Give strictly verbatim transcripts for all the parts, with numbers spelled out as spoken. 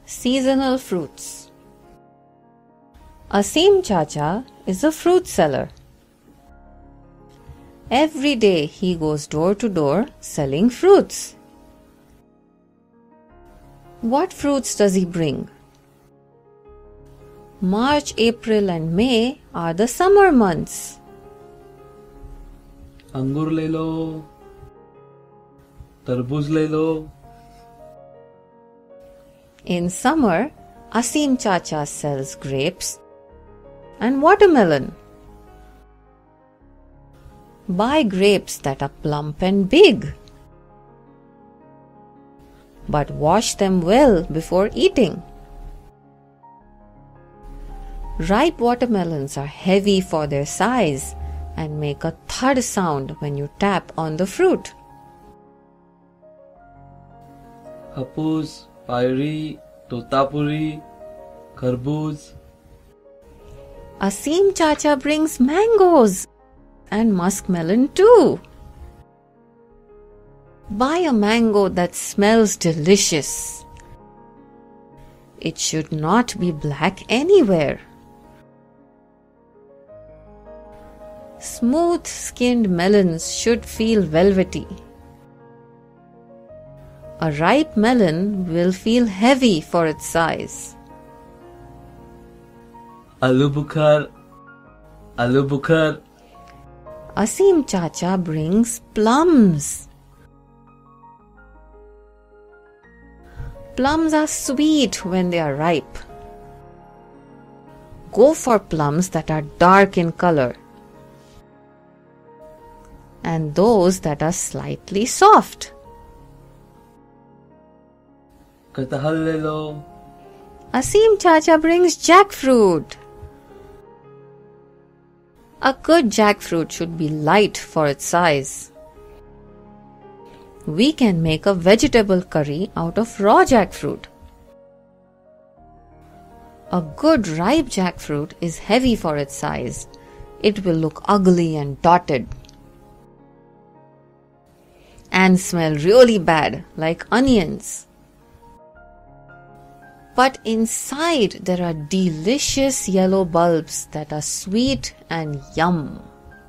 Seasonal fruits. Asim Chacha is a fruit seller. Every day he goes door to door selling fruits. What fruits does he bring? March, April and May are the summer months. अंगूर ले लो, तरबूज ले लो. In summer, Asim Chacha sells grapes and watermelon. Buy grapes that are plump and big, but wash them well before eating. Ripe watermelons are heavy for their size and make a thud sound when you tap on the fruit. Hapus, पायरी, तोतापुरी, खरबूज. Asim Chacha brings mangoes and muskmelon too. Buy a mango that smells delicious. It should not be black anywhere. Smooth-skinned melons should feel velvety. A ripe melon will feel heavy for its size. आलू बुखार, आलू बुखार. Asim Chacha brings plums. Plums are sweet when they are ripe. Go for plums that are dark in color and those that are slightly soft. कटहल ले लो. Asim Chacha brings jackfruit. A good jackfruit should be light for its size. We can make a vegetable curry out of raw jackfruit. A good ripe jackfruit is heavy for its size. It will look ugly and dotted and smell really bad like onions. But inside there are delicious yellow bulbs that are sweet and yum.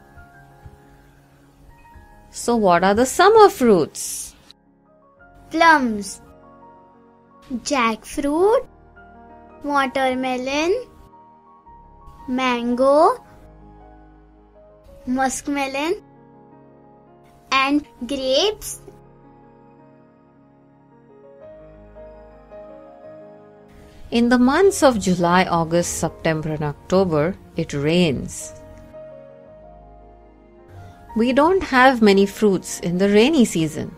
So what are the summer fruits? Plums, jackfruit, watermelon, mango, muskmelon and grapes. In the months of July, August, September and October, it rains. We don't have many fruits in the rainy season.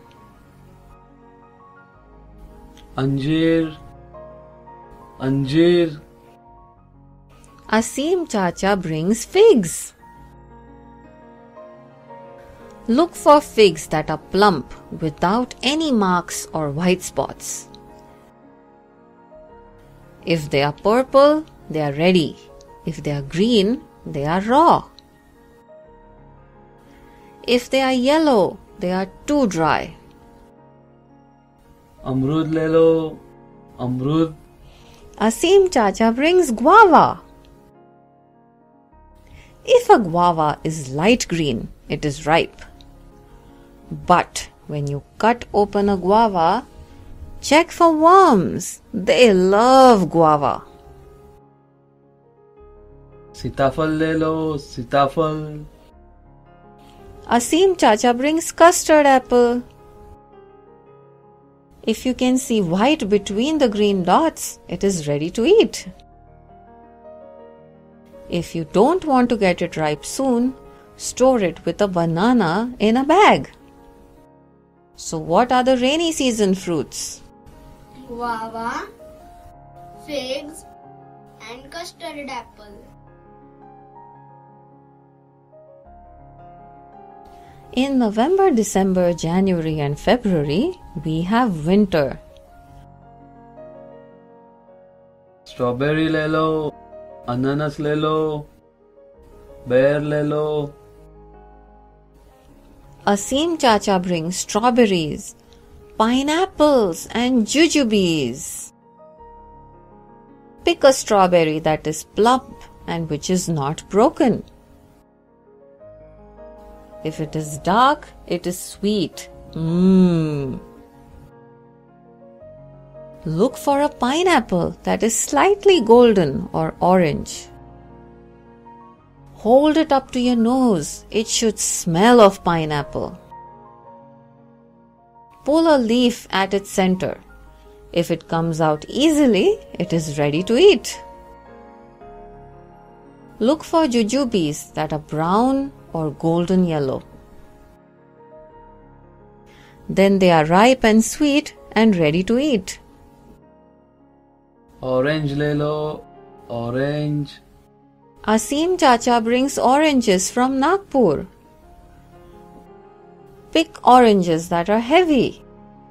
अंजीर, अंजीर. Asim Chacha brings figs. Look for figs that are plump without any marks or white spots. If they are purple, they are ready. If they are green, they are raw. If they are yellow, they are too dry. अमरूद ले लो, अमरूद. Asim Chacha brings guava. If a guava is light green, it is ripe. But when you cut open a guava, check for worms. They love guava. सीताफल ले लो, सीताफल. Asim Chacha brings custard apple. If you can see white between the green dots, it is ready to eat. If you don't want to get it ripe soon, store it with a banana in a bag. So what are the rainy season fruits? Guava, figs and custard apple. In November, December, January and February, we have winter. Strawberry ले लो, अनानास ले लो, बेर ले लो. Asim Chacha brings strawberries, pineapples and jujubes. Pick a strawberry that is plump and which is not broken. If it is dark, it is sweet. Mmm. Look for a pineapple that is slightly golden or orange. Hold it up to your nose. It should smell of pineapple. Pull a leaf at its center. If it comes out easily, it is ready to eat. Look for jujubes that are brown or golden yellow. Then they are ripe and sweet and ready to eat. Orange le lo, orange. Asim Chacha brings oranges from Nagpur. Pick oranges that are heavy.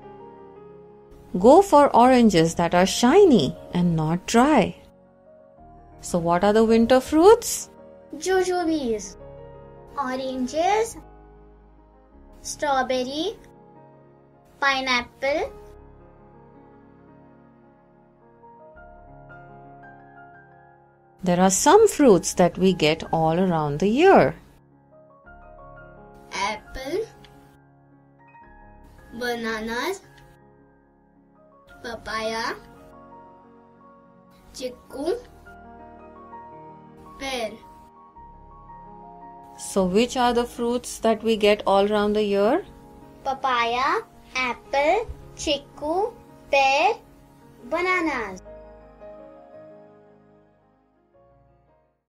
Go for oranges that are shiny and not dry. So what are the winter fruits? Jujubes, oranges, strawberry, pineapple, There are some fruits that we get all around the year. apple, bananas, papaya, chiku, pear. So which are the fruits that we get all around the year? Papaya, apple, chiku, pear, bananas.